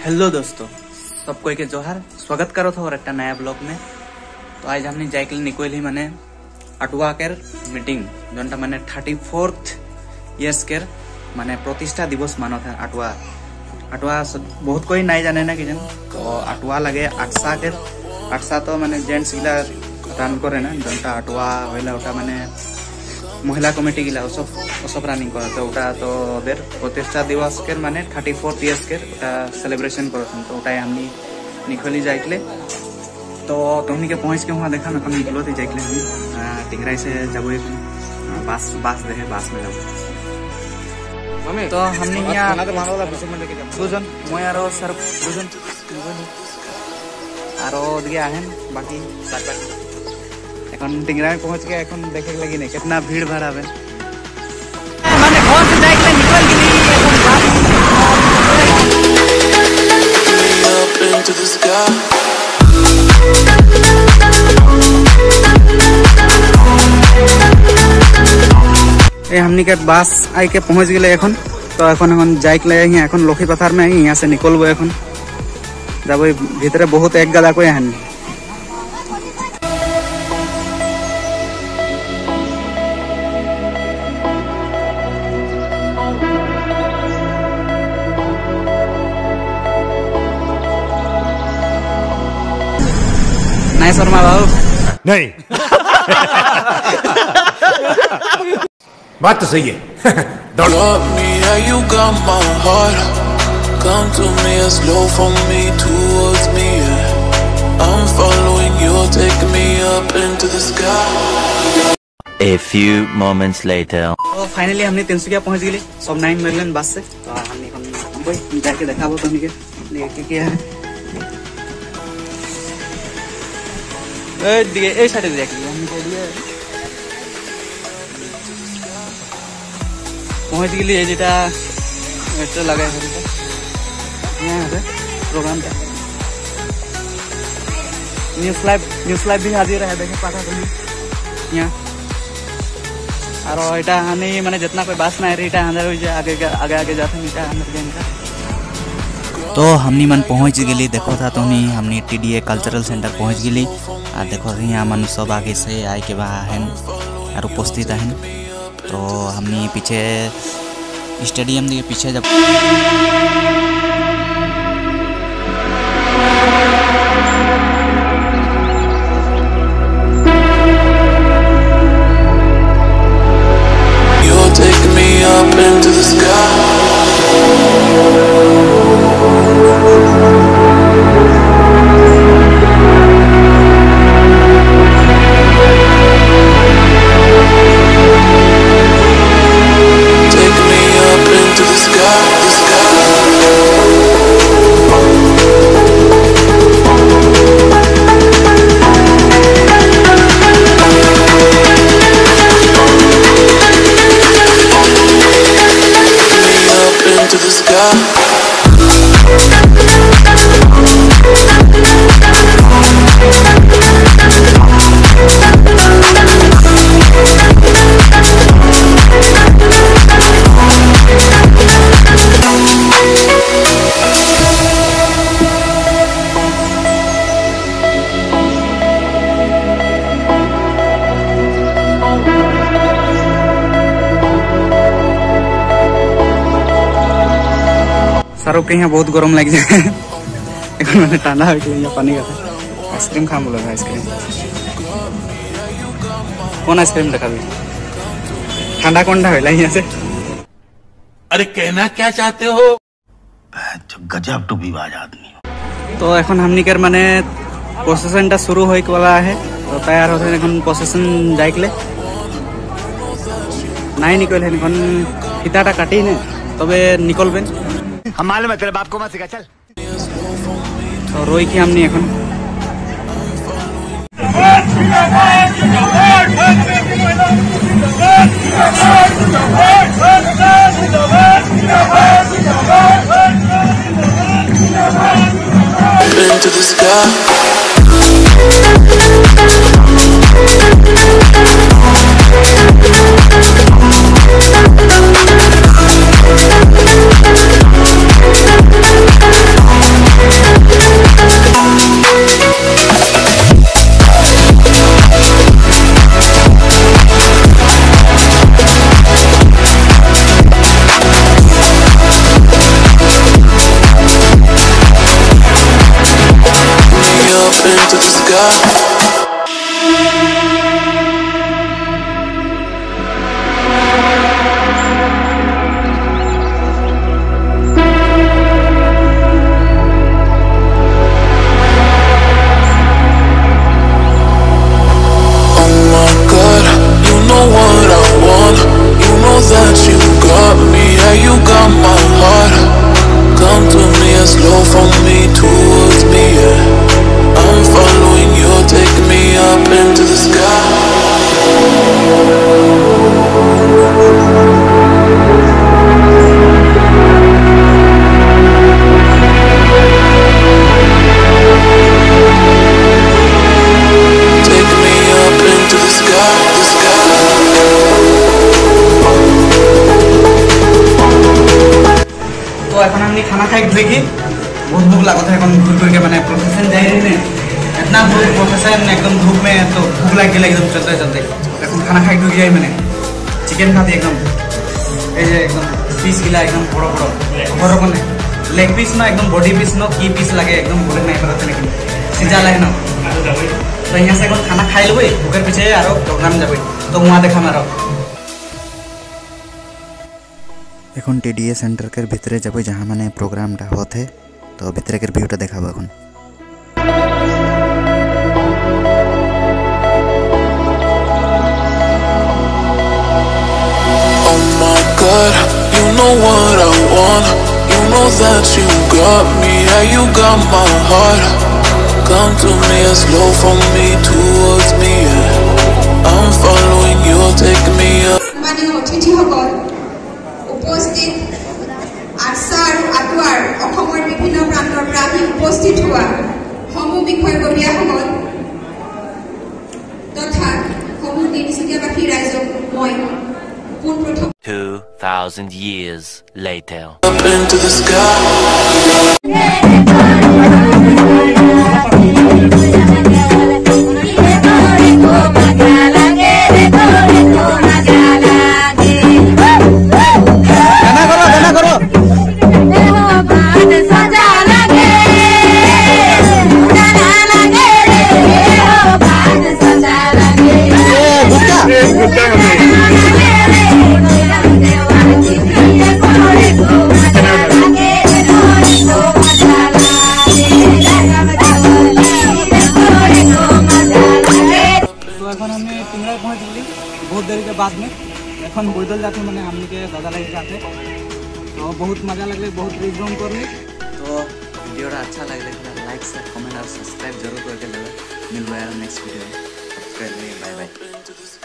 Hello दोस्तों, सबको के जोहार। स्वागत करो था और एक नया ब्लॉग में। तो आज हमने जाइकल निकल ही माने अटवा केर मीटिंग जोनटा माने 34th Yrs केर माने प्रतिष्ठा दिवस मानो था। अटवा बहुत कोई नहीं जाने ना कि जन तो अटवा लगे आठसा तो माने जेंट्स गिला रन करे ना जोनटा अटवा होइला ओटा माने महिला कमिटी गिला सब रनिंग करे तो ओटा तो ओদের प्रतिष्ठा दिवस केर माने 34th Yrs केर ओटा सेलिब्रेशन करछन। तो ओटाই हमनी निकली जाइकले तो तुमनी के पहुंच के वहां देखा मैं कम निकलो थी जाइकले हम टिंगराई से जाबो बास देखे बास में जाबो। तो हमने यहाँ दुजन मैं आरो सर दुजन आरो दिए आहन बाकी এখন टिंगरा में पहुंच गया। এখন देखे लगी नहीं कितना भीड़ भाड़ है माने घर से जाइकले निकल गेली हमनी के बास आई के पहुंच गए। तो এখন जाइकले এখন लखी पथार में यहाँ से निकलबो এখন जाबो भीतरे बहुत एक गादा को यहाँ नहीं शर्मा बाबू नहीं बात तो सही है। Love me how you got my heart. Come to me and slow from me towards me. Yeah. I'm following you, taking me up into the sky. A few moments later. तो फाइनली हमने तिनसुकिया पहुंच गए सब 9 million बस से। तो हमने जाके देखाबो तुमनी के क्या है ए साइड देख लिया हमने के लिए पहुंच गए जेटा मेट्रो लगा है यहाँ है प्रोग्राम का न्यूज लाइव भी हाजिर है देखे पाता तुम यहाँ और एटा हनी माने जितना कोई बास ना रेटा अंदर हो जाए आगे जाते नीटा अंदर गेम तो हमनी मन पहुंच गली। देखो था तो हमनी टीडीए कल्चरल सेंटर पहुंच गली और देखो यहाँ मन सब आगे से आए के वहाँ हैं और उपस्थित हैं। तो हमनी पीछे स्टेडियम के पीछे जब You're taking me up into the sky. सारो के यहाँ बहुत गरम लग जाए मैंने ठंडा हो गया पानी का आइसक्रीम खा बोला आइसक्रीम कौन आइसक्रीम देखा ठंडा कौन है यहाँ से। अरे कहना क्या चाहते हो? गजब टू विवाद आदमी। तो এখন हमनी कर माने प्रोसेसनটা शुरू होइक वाला है। तो तैयार होते এখন प्रोसेसन जाइकले নাই निकल है এখন ফিতাটা কাটি ने तबे निकलबेन हम मालूम है तेरे बाप को मत सिखा चल। तो रोई की हमनी এখন Into the sky. खाना खाई धुई बहुत भूख लगा था घूर के मैंने प्रोफेशन जा रही ने इतना प्रोफेशन एकदम धूप में तो भूख लग गया एकदम चलते चलते खाना खाई धुई जाए मैंने चिकेन खाती एकदम एकदम पीस गिला एकदम बड़ो बड़ो बड़ो मैंने लेग पीस ना एकदम बॉडी पीस न की पीस लगे एकदम बोले नहीं पता लेकिन सीधा लगे ना तो यहाँ से खाना खाई लब भूखर पीछे और प्रोग्राम जब तो वहाँ देखा मारो এখন টিডিএ सेंटर के भितरे जब जहाँ माने प्रोग्राम होते तो भितरे के ভিউটা দেখাবো এখন Oh my God, you know what I want. You know that you got me, yeah, you got my heart. Come to me and slow from me towards me, yeah. I'm following you, take me up. উপস্থিত আসাৰ আটৱাৰ অসমৰ বিভিন্ন প্ৰান্তৰ পৰা উপস্থিত হোৱা সমূহ বিষয়ববীয়াসকল তথা সমূহ তিনিচুকীয়াবাসী ৰাইজক মই পোনপ্ৰথম 2000 years later. Up into the sky. बहुत देरी के बाद में এখন বৈদল जाते मैंने हमने के दादा लगे जाते तो बहुत मजा लगे बहुत रिजूम कर ली तो वीडियो अच्छा लगे लाइक शेयर कमेंट और सब्सक्राइब जरूर करके मिलबो यार next video subscribe bye bye.